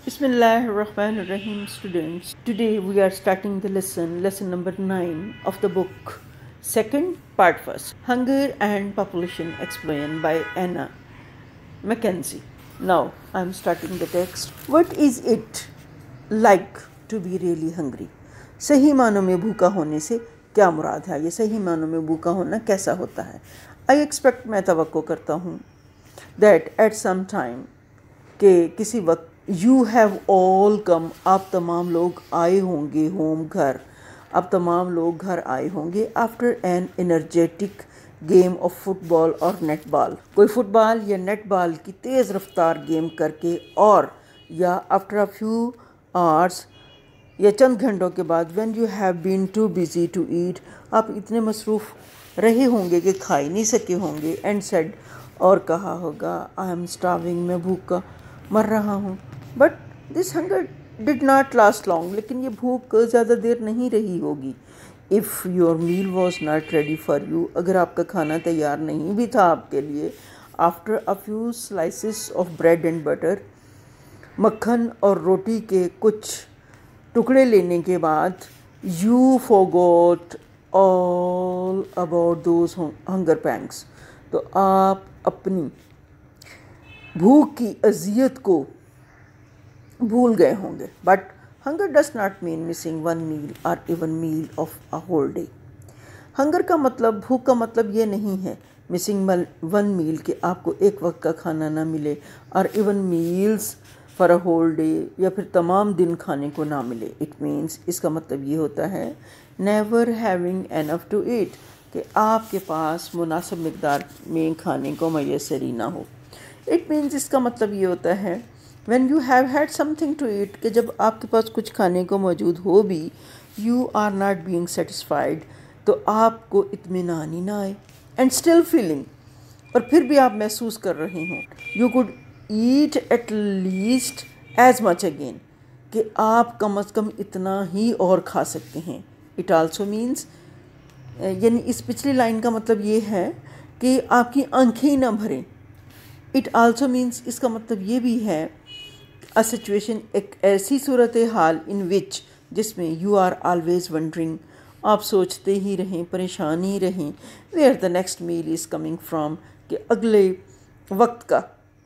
Bismillahirrahmanirrahim, students. Today we are starting the lesson number 9 of the book, second part first, Hunger and Population Explained by Anna Mackenzie. Now I am starting the text. What is it like to be really hungry? सही मानों में भूखा होने से क्या मुराद है? ये सही मानों में भूखा होना कैसा होता है? I expect, मैं तवक्को करता हूँ, that at some time कि किसी वक्त यू हैव ऑल कम, आप तमाम लोग आए होंगे होम, घर, आप तमाम लोग घर आए होंगे after an energetic game of football और नेट बॉल, कोई फुटबॉल या नेट बॉल की तेज़ रफ्तार गेम करके, और या आफ्टर अ फ्यू आवर्स या चंद घंटों के बाद when you have been too busy to eat, आप इतने मसरूफ़ रहे होंगे कि खा ही नहीं सके होंगे, एंड सेड, और कहा होगा, आई एम स्टार्विंग, मैं भूखा मर रहा हूँ. But this hunger did not last long, लेकिन ये भूख ज़्यादा देर नहीं रही होगी. If your meal was not ready for you, अगर आपका खाना तैयार नहीं भी था आपके लिए, after a few slices of bread and butter, मक्खन और रोटी के कुछ टुकड़े लेने के बाद, you forgot all about those hunger pangs, तो आप अपनी भूख की अजियत को भूल गए होंगे. But hunger does not mean missing one meal और even meal of a whole day. Hunger का मतलब, भूख का मतलब ये नहीं है मिसिंग वन मील कि आपको एक वक्त का खाना ना मिले, और even meals for a whole day, या फिर तमाम दिन खाने को ना मिले. इट मीन्स, इसका मतलब ये होता है never having enough to eat, कि आपके पास मुनासिब मिकदार में खाने को मैसर ही ना हो. इट मीन्स, इसका मतलब ये होता है when you have had something to eat, कि जब आपके पास कुछ खाने को मौजूद हो भी, you are not being satisfied, तो आपको इत्मीनान ही ना आए, and still feeling, और फिर भी आप महसूस कर रहे हों, you could eat at least as much again, कि आप कम अज़ कम इतना ही और खा सकते हैं. It also means, यानी इस पिछली लाइन का मतलब ये है कि आपकी आंखें ही ना भरें. It also means, इसका मतलब ये भी है अ सिचुएशन, एक ऐसी सूरत हाल इन विच, जिसमें यू आर ऑलवेज वंडरिंग, आप सोचते ही रहें, परेशान ही रहें, where the next meal is coming from, कि अगले वक्त का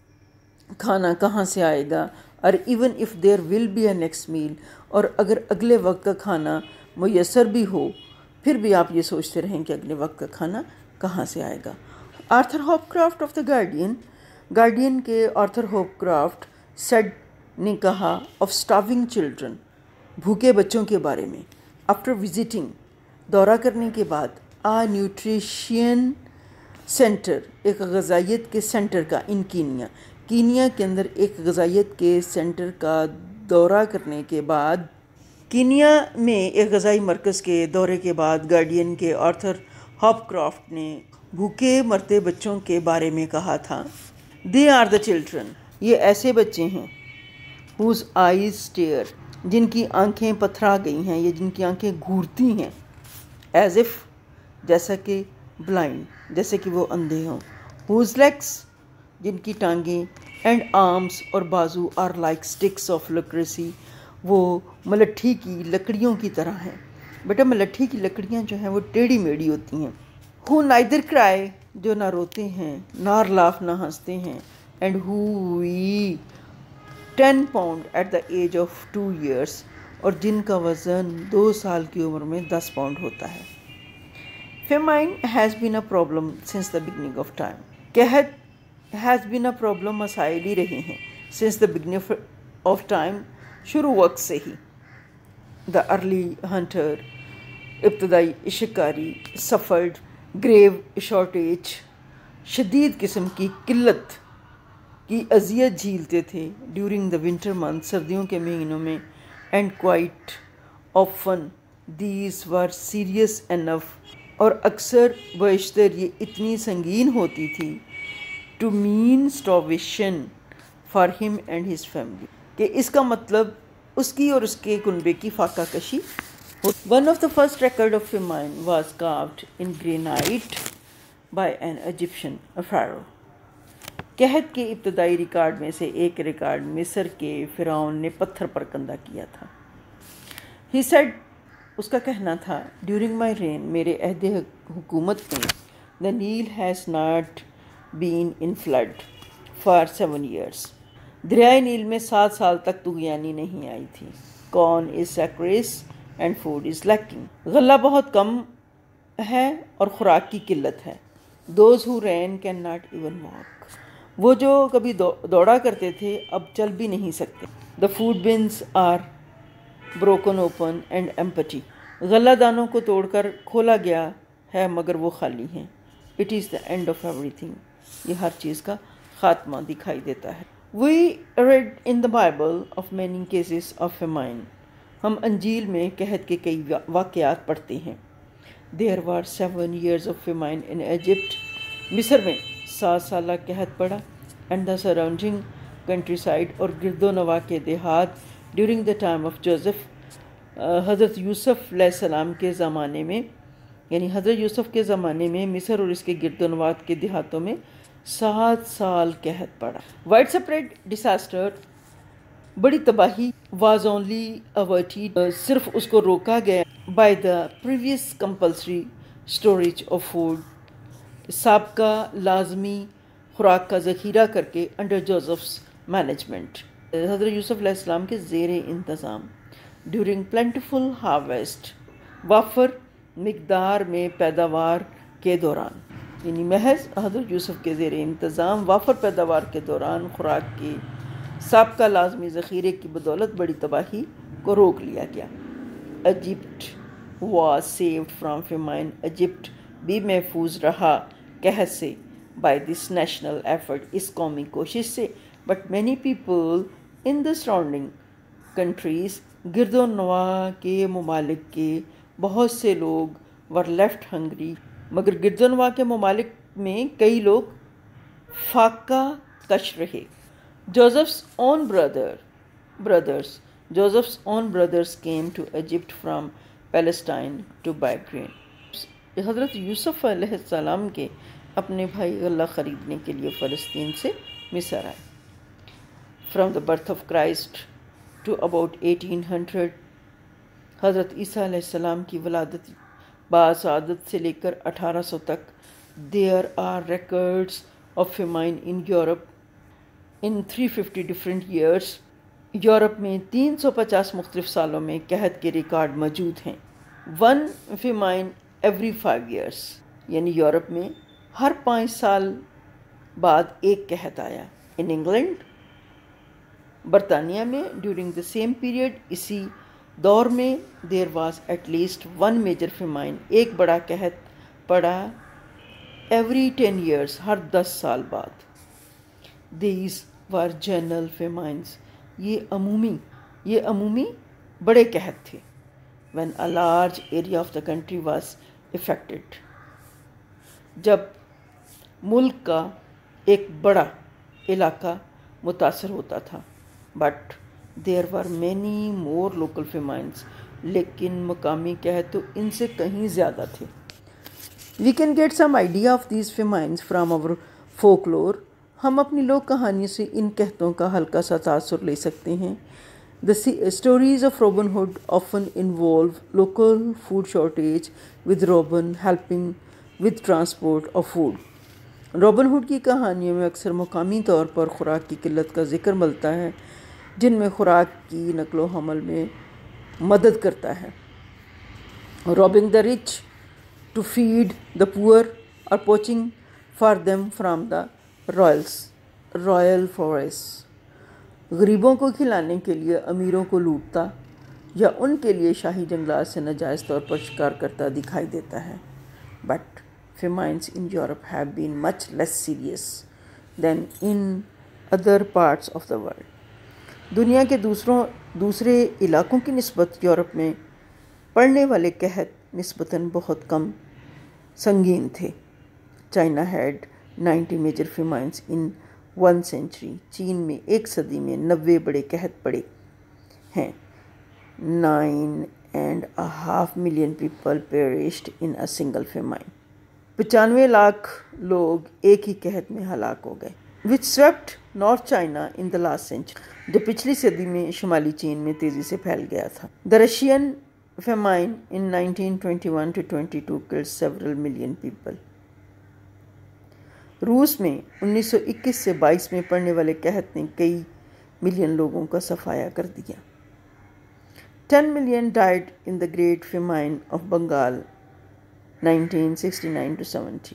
खाना कहाँ से आएगा, और even if there will be a next meal, और अगर अगले वक्त का खाना मुयसर भी हो, फिर भी आप ये सोचते रहें कि अगले वक्त का खाना कहाँ से आएगा. Arthur Hopcraft of the Guardian के आर्थर हॉपक्राफ्ट सेड ने कहा ऑफ स्टार्विंग चिल्ड्रन, भूखे बच्चों के बारे में, आफ्टर विजिटिंग, दौरा करने के बाद, आ न्यूट्रिशन सेंटर, एक गज़ाइयत के सेंटर का, इन कीनिया के अंदर एक गज़ाइयत के सेंटर का दौरा करने के बाद, कीनिया में एक गज़ाई मरकज़ के दौरे के बाद, गार्डियन के आर्थर हॉपक्राफ्ट ने भूखे मरते बच्चों के बारे में कहा था, दे आर द चिल्ड्रन, ये ऐसे बच्चे हैं, whose eyes stare, जिनकी आंखें पथरा गई हैं, या जिनकी आंखें घूरती हैं, as if, जैसा कि blind, जैसे कि वो अंधे हों, whose legs, जिनकी टांगें, and arms, और बाजू, are like sticks of leprosy, वो मलट्ठी की लकड़ियों की तरह हैं. बेटा, मलट्ठी की लकड़ियाँ जो हैं वो टेढ़ी मेढ़ी होती हैं. who neither cry, जो ना रोते हैं, nor laugh, ना हंसते हैं, and who weigh 10 pound at the age of 2 years, और जिनका वज़न 2 साल की उम्र में 10 पाउंड होता है. Famine has been a problem since the beginning of time, कहत has been a problem मसाइल ही रहे हैं since the beginning of time, शुरू वक्त से ही. The early hunter, इब्तदाई शिकारी, suffered grave shortage, शदीद किस्म की किल्लत की अजियत झीलते थे, ड्यूरिंग द विंटर मंथ, सर्दियों के महीनों में, and quite often these were serious enough, और अक्सर बेशतर ये इतनी संगीन होती थी, to mean starvation for him and his family, कि इसका मतलब उसकी और उसके कुनबे की फाका कशी. One of the first record of famine was carved in granite by an Egyptian pharaoh. قحط کے ابتدائی ریکارڈ میں سے ایک ریکارڈ مصر کے فرعون نے پتھر پر کندہ کیا تھا. He said, اس کا کہنا تھا, ڈیورنگ مائی رین, میرے عہد حکومت میں, the Nile has not been in flood for 7 years. دریائے نیل میں 7 سال تک طغیانی نہیں آئی تھی. Corn is scarce and food is lacking. غلہ بہت کم ہے اور خوراک کی قلت ہے. Those who ran cannot even walk. وہ جو کبھی دوڑا کرتے تھے اب چل بھی نہیں سکتے. The food bins are broken open and empty. غلہ دانوں کو توڑ کر کھولا گیا ہے مگر وہ خالی ہیں. It is the end of everything. یہ ہر چیز کا خاتمہ دکھائی دیتا ہے. We read in the Bible of many cases of famine. ہم انجیل میں قحط کے کئی واقعات پڑھتے ہیں. There were 7 years of famine in Egypt. مصر میں 7 سالہ قحط پڑا. And the surrounding countryside اور گرد و نواح کے دیہات during the time of Joseph. حضرت یوسف علیہ السلام کے زمانے میں, یعنی حضرت یوسف کے زمانے میں مصر اور اس کے گرد و نواح کے دیہاتوں میں 7 سال قحط پڑا. وائڈ سپریڈ ڈیساسٹر, بڑی تباہی, واز اونلی averted, صرف اس کو روکا گیا by the previous compulsory storage of food, سابقہ لازمی خوراک کا ذخیرہ کر کے انڈر جوزفس مینجمنٹ, حضرت یوسف علیہ السلام کے زیر انتظام. ڈیورنگ پلینٹیفل ہارویسٹ, وافر مقدار میں پیداوار کے دوران, یعنی محض حضرت یوسف کے زیر انتظام وافر پیداوار کے دوران خوراک کے سابقہ لازمی ذخیرے کی بدولت بڑی تباہی کو روک لیا گیا. Egypt was saved from famine, Egypt بھی محفوظ رہا قحط سے بائی دس نیشنل ایفرٹ, اس قومی کوشش سے. But many people in the surrounding countries, گرد و نواح کے ممالک کے بہت سے لوگ ور لیفٹ ہنگری, مگر گرد و نواح کے ممالک میں کئی لوگ فاقہ کش رہے. Joseph's own brothers came to Egypt from Palestine to buy grain. حضرت یوسف علیہ السلام کے اپنے بھائی غلہ خریدنے کے لیے فلسطین سے مصر آئے. From the birth of Christ to about 1800, حضرت عیسیٰ علیہ السلام کی ولادت باسعادت سے لے کر 1800 تک, there are records of famine in Europe in 350 different years. Europe میں 350 مختلف سالوں میں قحط کے ریکارڈ موجود ہیں. 1 famine every 5 years, یعنی یورپ میں ہر 5 سال بعد ایک قحط آیا. ان انگلینڈ, برطانیہ میں ڈیورنگ دا سیم پیریڈ, اسی دور میں there was at least 1 major famine, ایک بڑا قحط پڑا ایوری 10 ایئرس, ہر 10 سال بعد. دیز ور جنرل فیمائنس, یہ عمومی بڑے قحط تھے. When a large area of the country was affected, جب ملک کا ایک بڑا علاقہ متاثر ہوتا تھا. But there were many more local famines, لیکن مقامی قحط تو ان سے کہیں زیادہ تھے. We can get some idea of these famines from our folklore, ہم اپنی لوک کہانی سے ان قحطوں کا ہلکا سا تاثر لے سکتے ہیں. The stories of Robin Hood often involve local food shortage, with Robin helping with transport of food. Robin Hood کی کہانیوں میں اکثر مقامی طور پر خوراک کی قلت کا ذکر ملتا ہے, جن میں خوراک کی نقل و حمل میں مدد کرتا ہے. robbing the rich to feed the poor or poaching for them from the royal forests. غریبوں کو کھلانے کے لیے امیروں کو لوٹتا یا ان کے لیے شاہی جنگلات سے ناجائز طور پر شکار کرتا دکھائی دیتا ہے. But famines in Europe have been much less serious than in other parts of the world. دنیا کے دوسرے علاقوں کی نسبت یورپ میں پڑنے والے قحط نسبتاً بہت کم سنگین تھے. China had 90 major famines in 1 century. چین میں 1 صدی میں 90 بڑے قحط پڑے ہیں. 9.5 million people perished in a single famine. 95 lakh لوگ ایک ہی قحط میں ہلاک ہو گئے. which swept North China in the last century, جو پچھلی صدی میں شمالی چین میں تیزی سے پھیل گیا تھا. The Russian famine in 1921 to 22 killed several million people. روس میں 1921 سے 22 میں پڑنے والے قحط نے کئی ملین لوگوں کا صفایا کر دیا. 10 million died in the Great Famine of Bengal 1969 to 70.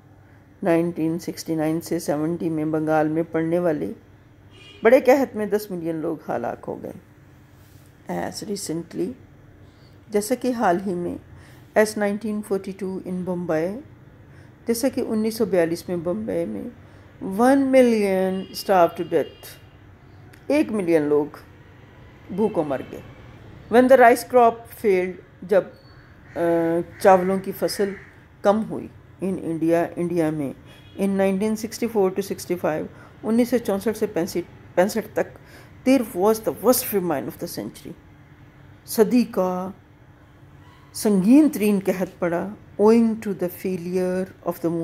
1969 سے 70 میں بنگال میں پڑنے والے بڑے قحط میں 10 ملین لوگ ہلاک ہو گئے. As recently, جیسا کہ حال ہی میں as 1942 in بمبئی، جیسا کہ 1942 میں بمبئی میں 1 million starved to death، 1 million لوگ بھوکوں مر گئے. When the rice crop failed، جب چاولوں کی فصل کم ہوئی in انڈیا میں in 1964 to 65، 1964 سے 65 تک there was the worst famine of the century. صدی کا سنگین ترین قحط پڑا owing to the failure of the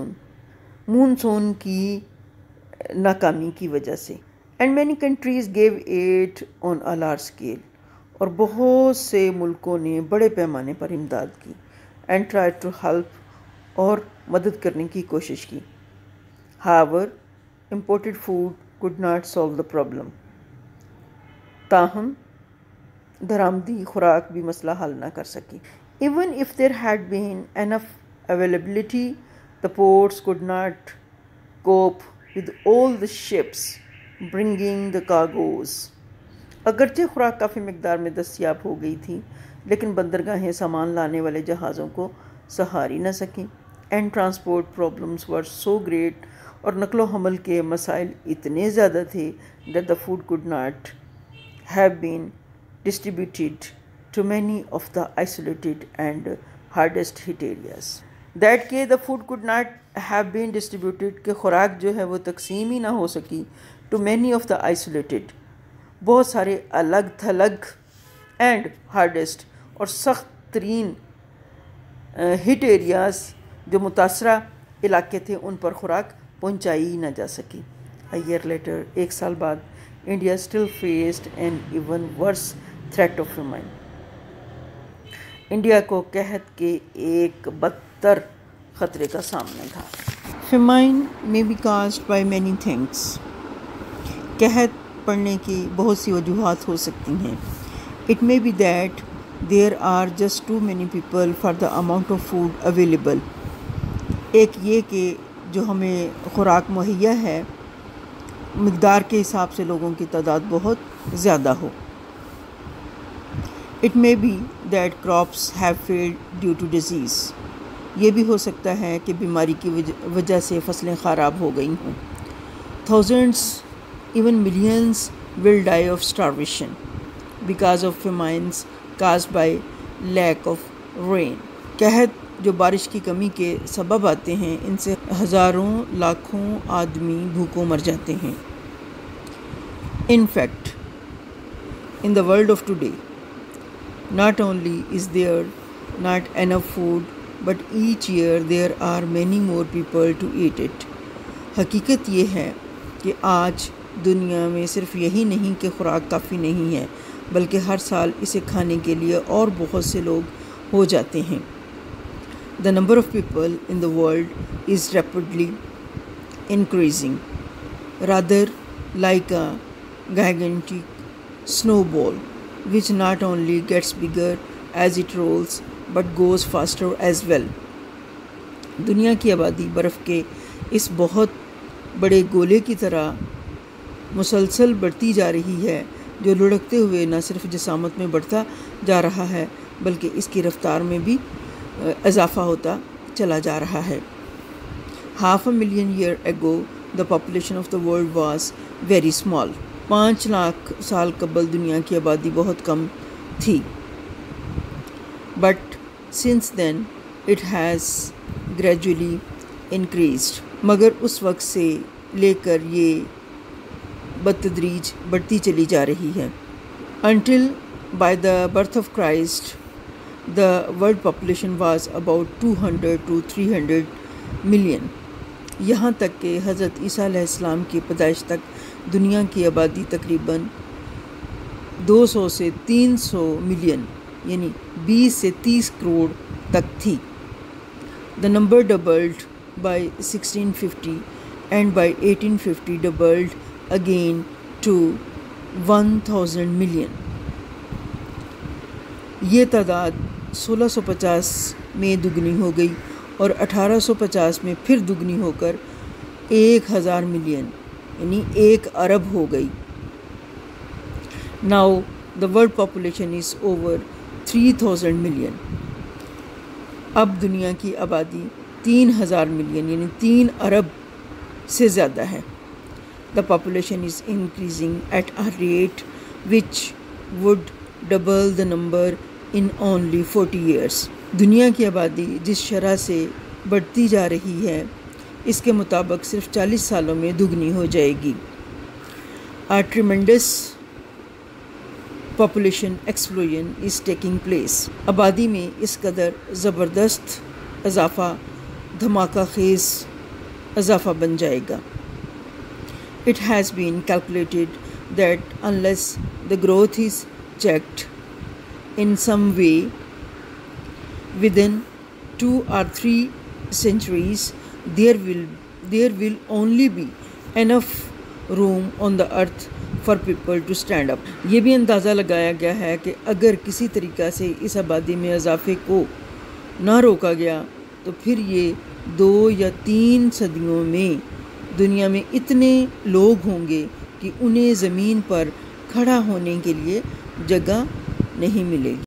monsoon کی ناکامی کی وجہ سے. And many countries gave aid on a large scale، اور بہت سے ملکوں نے بڑے پیمانے پر امداد کی. And tried to help، اور مدد کرنے کی کوشش کی. However، imported food could not solve the problem. تاہم درآمدی خوراک بھی مسئلہ حل نہ کر سکی. Even if there had been enough availability، the ports could not cope with all the ships bringing the cargoes. اگرچہ خوراک کافی مقدار میں دستیاب ہو گئی تھی، لیکن بندرگاہیں سامان لانے والے جہازوں کو سہار ہی نہ سکیں. And transport problems were so great، اور نقل و حمل کے مسائل اتنے زیادہ تھے that the food could not have been distributed to many of the isolated and hardest hit areas. That کہ the food could not have been distributed، کہ خوراک جو ہے وہ تقسیم ہی نہ ہو سکی to many of the isolated، بہت سارے الگ تھلگ اینڈ ہارڈسٹ، اور سخت ترین ہٹ ایریاز جو متاثرہ علاقے تھے ان پر خوراک پہنچائی ہی نہ جا سکی. A year later، 1 سال بعد، India still faced an even worse threat of famine. India کو قحط کے ایک بدتر خطرے کا سامنا تھا. Famine may be caused by many things. قحط پڑنے کی بہت سی وجوہات ہو سکتی ہیں. It may be that there are just too many people for the amount of food available. ایک یہ کہ جو ہمیں خوراک مہیا ہے مقدار کے حساب سے لوگوں کی تعداد بہت زیادہ ہو. It may be that crops have failed due to disease. یہ بھی ہو سکتا ہے کہ بیماری کی وجہ سے فصلیں خراب ہو گئی ہوں. Thousands، even millions will die of starvation because of famines caused by lack of rain. قحط جو بارش کی کمی کے سبب آتے ہیں، ان سے ہزاروں لاکھوں آدمی بھوکوں مر جاتے ہیں. In fact، in the world of today، not only is there not enough food، but each year there are many more people to eat it. حقیقت یہ ہے کہ آج دنیا میں صرف یہی نہیں کہ خوراک کافی نہیں ہے، بلکہ ہر سال اسے کھانے کے لیے اور بہت سے لوگ ہو جاتے ہیں. The number of people in the world is rapidly increasing، rather like a gigantic snowball which not only gets bigger as it rolls but goes faster as well. دنیا کی آبادی برف کے اس بہت بڑے گولے کی طرح مسلسل بڑھتی جا رہی ہے، جو لڑکتے ہوئے نہ صرف جسامت میں بڑھتا جا رہا ہے بلکہ اس کی رفتار میں بھی اضافہ ہوتا چلا جا رہا ہے. 500,000 years ago the population of the world was very small. 5 lakh سال قبل دنیا کی آبادی بہت کم تھی. But since then it has gradually increased. مگر اس وقت سے لے کر یہ بتدریج بڑھتی چلی جا رہی ہے. Until by the birth of Christ the world population was about 200 to 300 million. یہاں تک کہ حضرت عیسیٰ علیہ السلام کی پیدائش تک دنیا کی آبادی تقریباً 200 سے 300 ملین یعنی 20 سے 30 کروڑ تک تھی. The number doubled by 1650 and by 1850 doubled again to 1000 million. یہ تعداد 1650 میں دگنی ہو گئی اور 1850 میں پھر دگنی ہو کر 1000 ملین یعنی 1 ارب ہو گئی. Now the world population is over 3000 million. اب دنیا کی آبادی 3000 ملین یعنی 3 ارب سے زیادہ ہے. The population is increasing at a rate which would double the number in only 40 years. دنیا کی آبادی جس شرح سے بڑھتی جا رہی ہے اس کے مطابق صرف 40 سالوں میں دگنی ہو جائے گی. A tremendous population explosion is taking place. آبادی میں اس قدر زبردست اضافہ دھماکہ خیز اضافہ بن جائے گا. It has been calculated that unless the growth is checked in some way within 2 or 3 centuries, there will only be enough room on the earth for people to stand up. یہ بھی اندازہ لگایا گیا ہے کہ اگر کسی طریقہ سے اس آبادی میں اضافے کو نہ روکا گیا تو پھر یہ 2 یا 3 صدیوں میں دنیا میں اتنے لوگ ہوں گے کہ انہیں زمین پر کھڑا ہونے کے لیے جگہ نہیں ملے گی.